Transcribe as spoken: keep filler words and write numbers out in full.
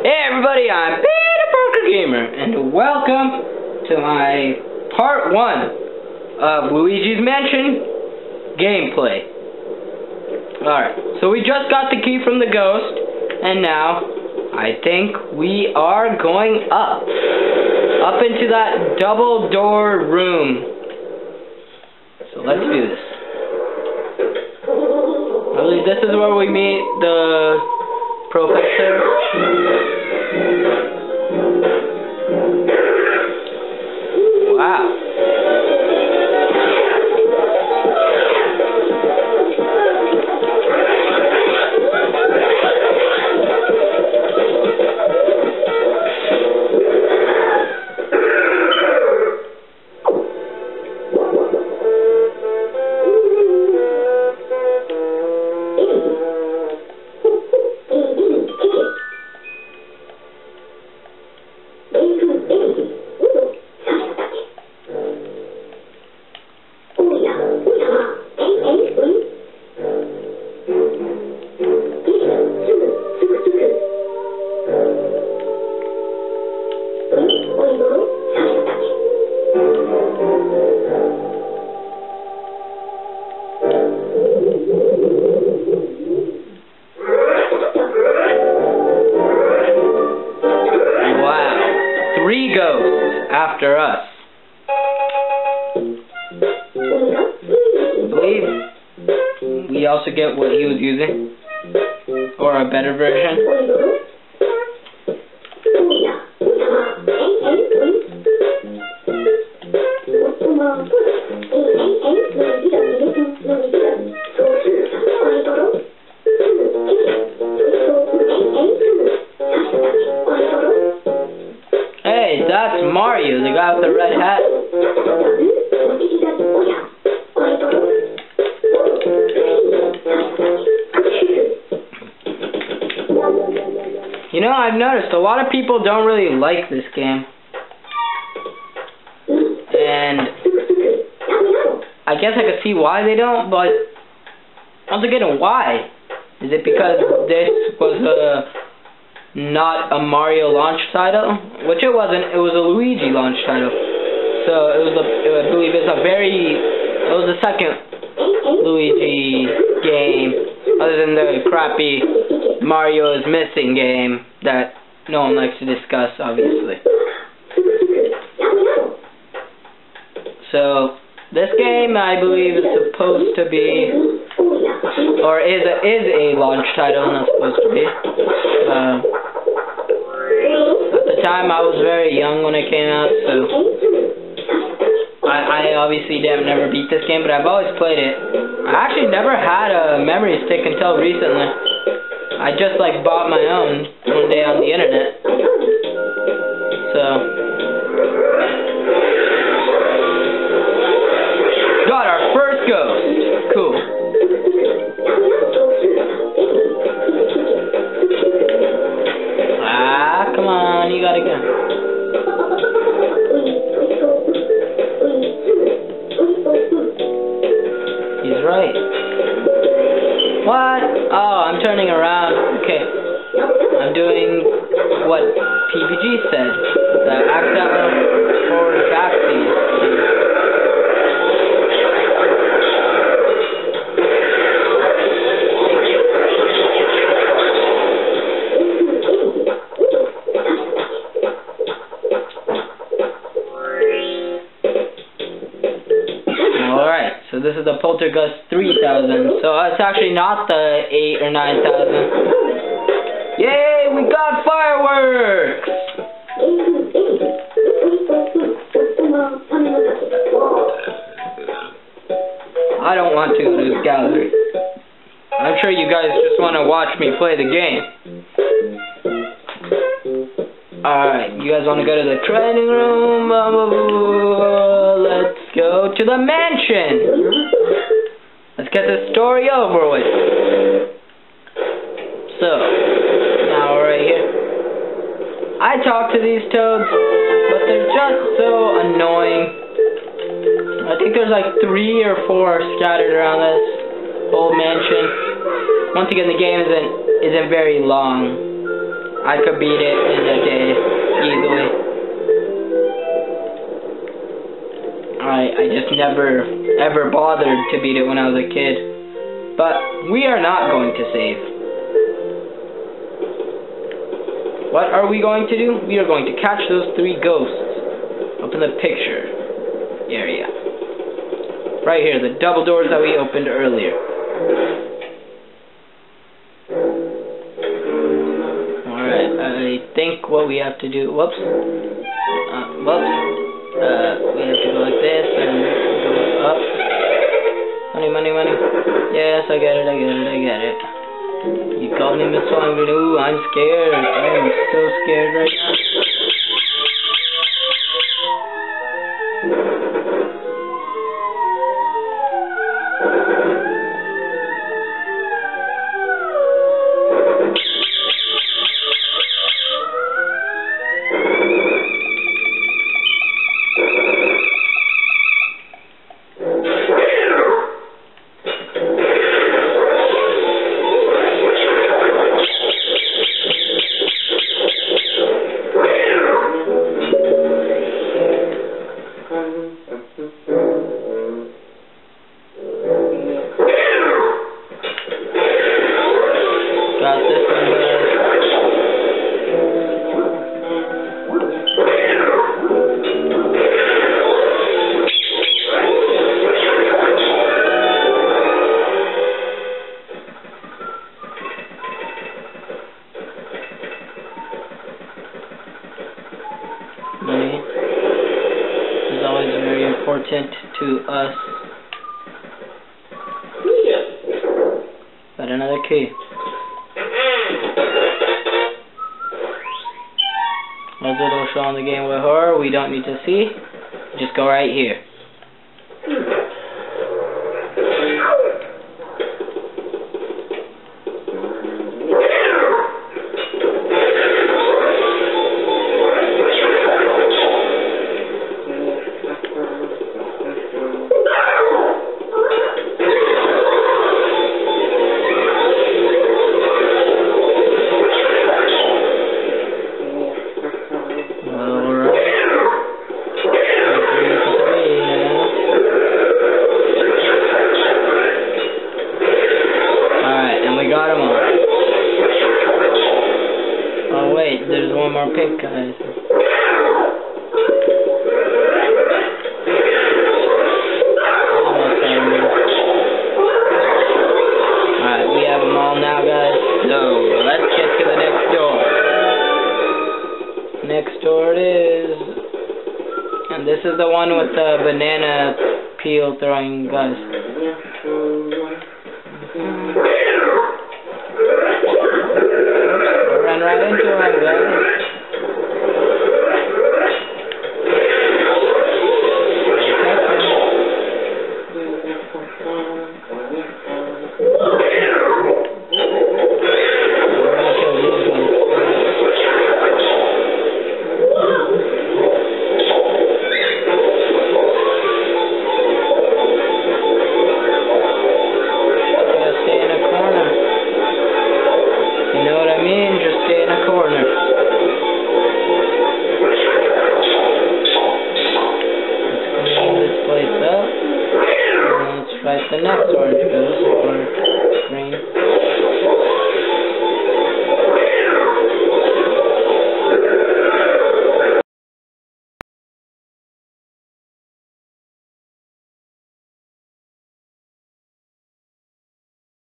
Hey everybody, I'm Peter Parker Gamer, and welcome to my part one of Luigi's Mansion gameplay. Alright, so we just got the key from the ghost, and now I think we are going up. Up into that double door room. So let's do this. I believe this is where we meet the professor. Wow. Three ghosts after us. I believe we also get what he was using, or a better version. Hey, that's Mario, the guy with the red hat. You know, I've noticed a lot of people don't really like this game. And I guess I could see why they don't, but once again, why? Is it because this was a not a Mario launch title? Which it wasn't, it was a Luigi launch title. So it was a, I believe it's a very, it was the second Luigi game, other than the crappy Mario is Missing game that no one likes to discuss, obviously. So this game, I believe, is supposed to be, or is a, is a launch title, not supposed to be. Uh, at the time, I was very young when it came out, so I, I obviously didn't never beat this game, but I've always played it. I actually never had a memory stick until recently. I just like bought my own one day on the internet. So got our first ghost. Cool. Ah, come on, you gotta go. He's right. What? Oh, I'm turning around. Okay. I'm doing what P P G said. The accidental forward backseat. So this is the Poltergust three thousand. So it's actually not the eight or nine thousand. Yay, we got fireworks! I don't want to go to this gallery. I'm sure you guys just want to watch me play the game. Alright, you guys want to go to the training room? Let's go to the mansion! Let's get this story over with. So, now we're right here. I talk to these toads, but they're just so annoying. I think there's like three or four scattered around this whole mansion. Once again, the game isn't isn't very long. I could beat it in a day, easily. I, I just never, ever bothered to beat it when I was a kid. But we are not going to save. What are we going to do? We are going to catch those three ghosts up in the picture area. Right here, the double doors that we opened earlier. Alright, I think what we have to do, whoops, uh, whoops, uh, we have to go like this and go up. Money, money, money. Yes, I get it, I get it, I get it. You called me Miss Swangan. Ooh, I'm scared. I am so scared right now. Got this one, guys. Money is always very important to us. Got another key. As it'll show on the game with horror, we don't need to see. Just go right here. Got them all. Oh wait, there's one more pink, guys. Alright, we have them all now, guys. So, let's get to the next door. Next door it is. And this is the one with the banana peel throwing, guys. Run right into him, guys. The next orange goes for